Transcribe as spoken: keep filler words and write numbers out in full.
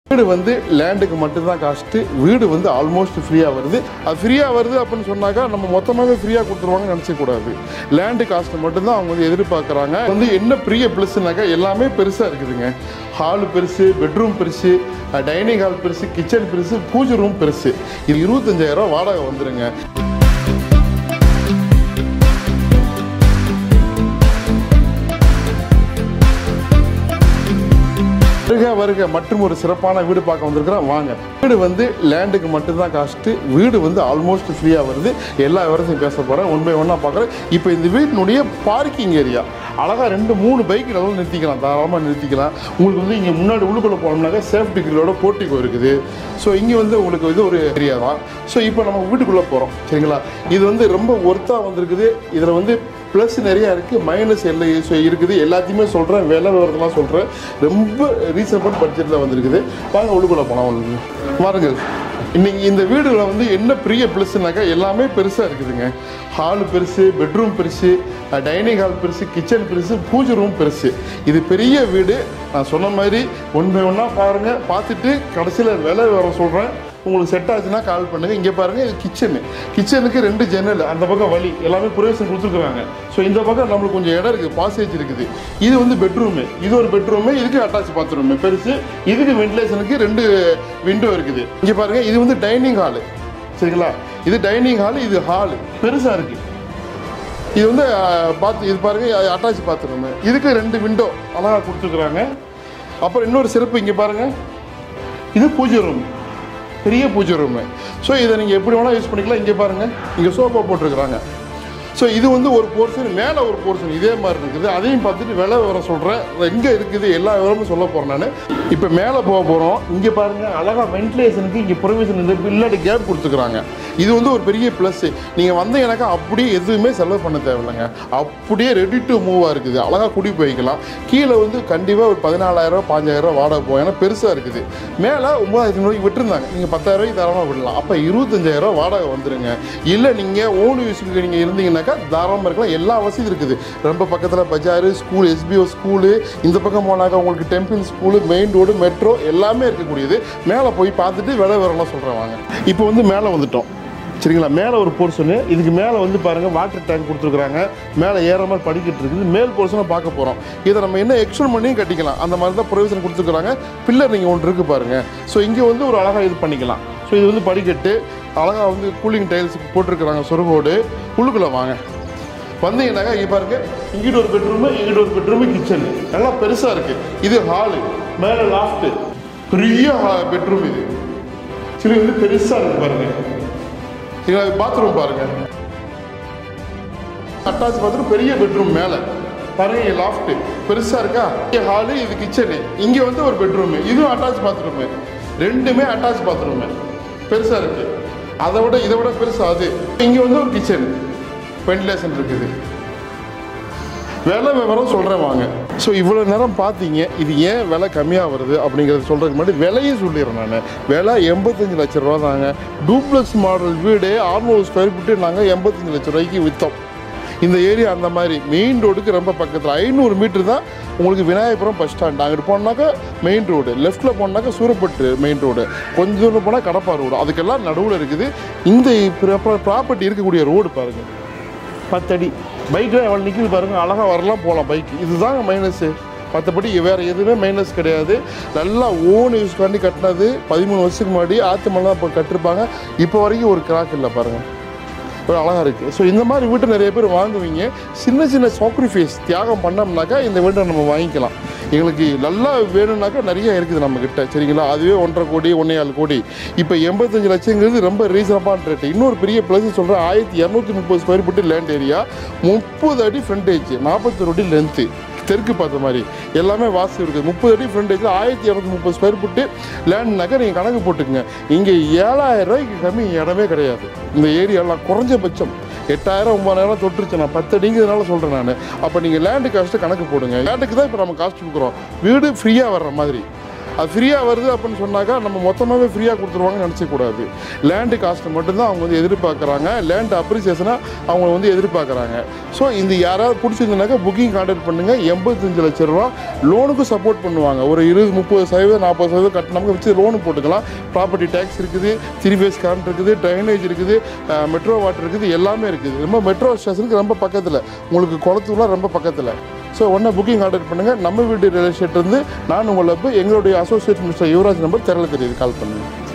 வீடு வந்து லேண்டுக்கு மட்டும்தான் காஸ்ட்டு. வீடு வந்து ஆல்மோஸ்ட் ஃப்ரீயாக வருது. அது ஃப்ரீயாக வருது அப்படின்னு சொன்னாக்கா நம்ம மொத்தமாகவே ஃப்ரீயாக கொடுத்துருவாங்கன்னு நினச்சக்கூடாது. லேண்டு காஸ்ட்டு மட்டும்தான் அவங்க வந்து எதிர்பார்க்குறாங்க. வந்து என்ன பெரிய ப்ளஸ்னாக்கா எல்லாமே பெருசாக இருக்குதுங்க. ஹாலு பெருசு, பெட்ரூம் பெருசு, டைனிங் ஹால் பெருசு, கிச்சன் பெருசு, பூஜை ரூம் பெருசு. இது இருபத்தஞ்சாயிரம் ரூபா வாடகை வந்துடுங்க. வருக வருக மற்றும் ஒரு சிறப்பான வீடு பார்க்க வந்திருக்கிறோம். வாங்க. வீடு வந்து லேண்டுக்கு மட்டும்தான் காஸ்ட்டு. வீடு வந்து ஆல்மோஸ்ட் ஃப்ரீயாக வருது. எல்லா விவரத்தையும் பேச போகிறேன். ஒன் பை ஒன்னாக பார்க்குறேன். இப்போ இந்த வீட்டினுடைய பார்க்கிங் ஏரியா அழகாக ரெண்டு மூணு பைக் நல்லா நிறுத்திக்கலாம், தாராளமாக நிறுத்திக்கலாம். உங்களுக்கு வந்து இங்கே முன்னாடி உள்ளுக்குள்ளே போனோம்னாக்கா சேஃப்டி கிரிலோட போர்ட்டிகோ இருக்குது. ஸோ இங்கே வந்து உங்களுக்கு இது ஒரு ஏரியா தான். ஸோ இப்போ நம்ம வீட்டுக்குள்ளே போகிறோம், சரிங்களா? இது வந்து ரொம்ப ஒர்த்தாக வந்திருக்குது. இதில் வந்து ப்ளஸ் நிறையா இருக்குது, மைனஸ் எல்லாம் இருக்குது. எல்லாத்தையுமே சொல்கிறேன், விலை விவரத்தெல்லாம் சொல்கிறேன். ரொம்ப ரீசனபிள் பட்ஜெட்டில் வந்திருக்குது. வாங்க உள்ளுக்குள்ளே போனால் உங்களுக்கு வாருங்கள். இன்றைக்கி இந்த வீடில் வந்து என்ன பெரிய ப்ளஸ்னாக்கா எல்லாமே பெருசாக இருக்குதுங்க. ஹாலு பெருசு, பெட்ரூம் பெருசு, டைனிங் ஹால் பெருசு, கிச்சன் பெருசு, பூஜை ரூம் பெருசு. இது பெரிய வீடு. நான் சொன்ன மாதிரி ஒன் பை ஒன்னாக பாருங்கள். பார்த்துட்டு கடைசியில் விலை விவரம் சொல்கிறேன். உங்களுக்கு செட் ஆச்சுன்னா கால் பண்ணுங்கள். இங்கே பாருங்கள், இது கிச்சனு. கிச்சனுக்கு ரெண்டு ஜன்னல், அந்த பக்கம் வழி எல்லாமே ப்ரொவிஷன் கொடுத்துருக்குறாங்க. ஸோ இந்த பக்கம் நம்மளுக்கு கொஞ்சம் இடம் இருக்குது, பாசேஜ் இருக்குது. இது வந்து பெட்ரூமு, இது ஒரு பெட்ரூமு, இதுக்கு அட்டாச் பாத்ரூமு பெருசு. இதுக்கு வென்டிலேஷனுக்கு ரெண்டு விண்டோ இருக்குது. இங்கே பாருங்கள், இது வந்து டைனிங் ஹாலு, சரிங்களா? இது டைனிங் ஹாலு, இது ஹாலு பெருசாக இருக்குது. இது வந்து பாத் இது பாருங்கள், அட்டாச் பாத்ரூமு. இதுக்கு ரெண்டு விண்டோ அழகாக கொடுத்துருக்குறாங்க. அப்புறம் இன்னொரு சிறப்பு இங்கே பாருங்கள், இது பூஜை ரூம், பெரிய பூஜை ரூமு. ஸோ இதை நீங்கள் எப்படி வேணால் யூஸ் பண்ணிக்கலாம். இங்கே பாருங்கள், இங்கே சோஃபா போட்டிருக்கிறாங்க. ஸோ இது வந்து ஒரு போர்ஷன், மேலே ஒரு போர்ஷன் இதே மாதிரி இருக்குது. அதையும் பார்த்துட்டு விலை விவரம் சொல்கிறேன். எங்கே இருக்குது எல்லா விவரமும் சொல்ல போகிறேன் நான். இப்போ மேலே போக போகிறோம். இங்கே பாருங்கள், அழகாக வென்டிலேஷனுக்கு இங்கே ப்ரொவிஷன் இந்த பில்லாடி கேப் கொடுத்துக்கிறாங்க. இது வந்து ஒரு பெரிய ப்ளஸ்ஸு. நீங்கள் வந்தீங்கன்னாக்கா அப்படியே எதுவுமே செலவு பண்ண தேவையில்லைங்க. அப்படியே ரெடி டு மூவாக இருக்குது. அழகாக குடி போய்க்கலாம். கீழே வந்து கண்டிப்பாக ஒரு பதினாலாயிரம் பாஞ்சாயிரம் வாடகை போகும். ஏன்னா பெருசாக இருக்குது. மேலே ஒம்பதாயிரத்தி ரூபாய்க்கு விட்டுருந்தாங்க. நீங்கள் பத்தாயிரம் ரூபாய்க்கு தாராளமாக விடலாம். அப்போ இருபத்தஞ்சாயிரம் வாடகை வந்துடுங்க. இல்லை நீங்கள் ஓன் யூஸுக்கு நீங்கள் இருந்தீங்கன்னாக்கா தாராளமாக இருக்கலாம். எல்லா வசதியும் இருக்குது. ரொம்ப பக்கத்தில் பஜாரு, ஸ்கூல், எஸ்பிஓ ஸ்கூலு, இந்த பக்கம் போனாக்கா உங்களுக்கு temple school, main road, metro எல்லாமே இருக்கக்கூடியது. மேலே போய் பார்த்துட்டு விலை விவரம்லாம் சொல்கிறேன் வாங்க. இப்போ வந்து மேலே வந்துட்டோம், சரிங்களா? மேலே ஒரு போர்ஷனு. இதுக்கு மேலே வந்து பாருங்கள், வாட்டர் டேங்க் கொடுத்துருக்குறாங்க. மேலே ஏற மாதிரி படிக்கிட்டு இருக்குது. மேல் போர்ஷனை பார்க்க போகிறோம். இதை நம்ம என்ன எக்ஸ்டெண்ட் பண்ணியும் கட்டிக்கலாம். அந்த மாதிரி தான் ப்ரொவிஷன் கொடுத்துருக்குறாங்க. பில்லர் நீங்கள் ஒன்று இருக்குது பாருங்கள். ஸோ இங்கே வந்து ஒரு அழகாக இது பண்ணிக்கலாம். ஸோ இது வந்து படிக்கட்டு அழகாக வந்து கூலிங் டைல்ஸ் போட்டிருக்கிறாங்க. சொருகோடு உள்ளுக்குள்ளே வாங்க. வந்தீங்கன்னாக்கா இங்கே பாருங்கள், இங்கிட்ட ஒரு பெட்ரூமு, இங்கிட்ட ஒரு பெட்ரூமு, கிச்சன் நல்லா பெருசாக இருக்குது. இது ஹாலு, மேலே லாஃப்ட்டு, பெரிய பெட்ரூம். இது சரி வந்து பெருசாக இருக்குது பாருங்கள். பாத்ரூம் பாருங்க, அட்டாச் பாத்ரூம், பெரிய பெட்ரூம். மேலே பாருங்க, லாஃப்ட் பெருசா இருக்கா. ஹாலு, இது கிச்சனு. இங்க வந்து ஒரு பெட்ரூம், இதுவும் அட்டாச் பாத்ரூம். ரெண்டுமே அட்டாச் பாத்ரூம் பெருசா இருக்கு. அதை விட இதை விட பெருசா அது. இங்க வந்து ஒரு கிச்சன், வென்டிலேஷன் இருக்குது. விலை விவரம் சொல்கிறேன் வாங்க. ஸோ இவ்வளோ நேரம் பார்த்தீங்க, இது ஏன் விலை கம்மியாக வருது அப்படிங்கிறத சொல்கிறதுக்கு முன்னாடி விலையும் சொல்லிடுறேன் நான். விலை எண்பத்தஞ்சு லட்ச ரூபா தாங்க. டூப்ளெக்ஸ் மாடல் வீடு அறுநூறு ஸ்கொயர் ஃபீட்டு நாங்கள் எண்பத்தஞ்சு லட்ச ரூபாய்க்கு விற்றோம். இந்த ஏரியா அந்த மாதிரி மெயின் ரோடுக்கு ரொம்ப பக்கத்தில், ஐநூறு மீட்டர் தான் உங்களுக்கு விநாயகபுரம் பஸ் ஸ்டாண்ட். அங்கிட்டு போனாக்கா மெயின் ரோடு, லெஃப்ட்டில் போனாக்கா சூரப்பட்டு மெயின் ரோடு, கொஞ்சம் தூரம் போனால் கடப்பா ரோடு, அதுக்கெல்லாம் நடுவில் இருக்குது. இந்த ப்ராப்பர்ட்டி இருக்கக்கூடிய ரோடு பாருங்கள், பத்தடி. பைக்கில் எவ்வளோ நிற்கிது பாருங்கள், அழகாக வரலாம் போகலாம் பைக். இதுதாங்க மைனஸு. மற்றபடி வேறு எதுவுமே மைனஸ் கிடையாது. நல்லா ஓன் யூஸ் பண்ணி கட்டினது. பதிமூணு வருஷத்துக்கு முன்னாடி ஆற்று மலை இப்போ கட்டிருப்பாங்க. இப்போ வரைக்கும் ஒரு கிராக் இல்லை பாருங்கள், ஒரு அழகாக இருக்குது. ஸோ இந்த மாதிரி வீட்டை நிறைய பேர் வாங்குவீங்க. சின்ன சின்ன சாக்ரிஃபைஸ் தியாகம் பண்ணோம்னாக்கா இந்த வீட்டை நம்ம வாங்கிக்கலாம். எங்களுக்கு நல்லா வேணும்னாக்கா நிறைய இருக்குது நம்மக்கிட்ட, சரிங்களா? அதுவே ஒன்றரை கோடி ஒன்றே ஏழு கோடி. இப்போ எண்பத்தஞ்சு லட்சங்கிறது ரொம்ப ரீசனபான ரேட்டு. இன்னொரு பெரிய ப்ளஸ் சொல்கிறேன், ஆயிரத்தி இரநூத்தி முப்பது ஸ்கொயர் ஃபீட்டு லேண்ட் ஏரியா, முப்பது அடி ஃப்ரண்டேஜ், நாற்பத்தொரு அடி லென்த்து, தெற்கு பார்த்த மாதிரி எல்லாமே வாசி இருக்குது. முப்பது அடி ஃப்ரண்டேஜில் ஆயிரத்தி இரநூத்தி முப்பது ஸ்கொயர் ஃபீட்டு லேண்ட்னாக்கா நீங்கள் கணக்கு போட்டுக்குங்க. இங்கே ஏழாயிரம் ரூபாய்க்கு கம்மி இடமே கிடையாது. இந்த ஏரியாலாம் குறைஞ்சபட்சம் எட்டாயிரம் ஒம்பதாயிரம் தொட்டுருச்சு. நான் பத்து அடிங்கிறதுனால சொல்கிறேன் நான். அப்போ நீங்கள் லேண்டு காஸ்ட்டு கணக்கு போடுங்க. லேண்டுக்கு தான் இப்போ நம்ம காஸ்ட் கொடுக்குறோம். வீடு ஃப்ரீயாக வர்ற மாதிரி. அது ஃப்ரீயாக வருது அப்படின்னு சொன்னாக்கா நம்ம மொத்தமாகவே ஃப்ரீயாக கொடுத்துருவாங்கன்னு நினச்சக்கூடாது. லேண்டு காஸ்ட்டு மட்டும்தான் அவங்க வந்து எதிர்பார்க்குறாங்க, லேண்ட் அப்ரிசியேஷனாக அவங்க வந்து எதிர்பார்க்குறாங்க. ஸோ இந்த யாராவது பிடிச்சிருந்தனாக்கா புக்கிங் கான்டாக்ட் பண்ணுங்கள். எண்பத்தஞ்சு லட்ச ரூபா லோனுக்கும் சப்போர்ட் பண்ணுவாங்க. ஒரு இருபது முப்பது சதவீதம் நாற்பது சதவீதம் கட்டினமுக்கு வச்சு லோனு போட்டுக்கலாம். ப்ராப்பர்ட்டி டேக்ஸ் இருக்குது, த்ரீ ஃபேஸ் கரண்ட் இருக்குது, ட்ரைனேஜ் இருக்குது, மெட்ரோ வாட்டர் இருக்குது, எல்லாமே இருக்குது. ரொம்ப மெட்ரோ ஸ்டேஷனுக்கு ரொம்ப பக்கத்தில், உங்களுக்கு குளத்தூர்லாம் ரொம்ப பக்கத்தில். ஸோ ஒன்று புக்கிங் கான்டாக்ட் பண்ணுங்கள். நம்ம வீட்டு ரியல் எஸ்டேட் இருந்து நான் உங்களை எங்களுடைய அசோசியேட் மிஸ்டர் யுவராஜ் நம்பர் தெரியல தெரியுது, கால் பண்ணுங்கள்.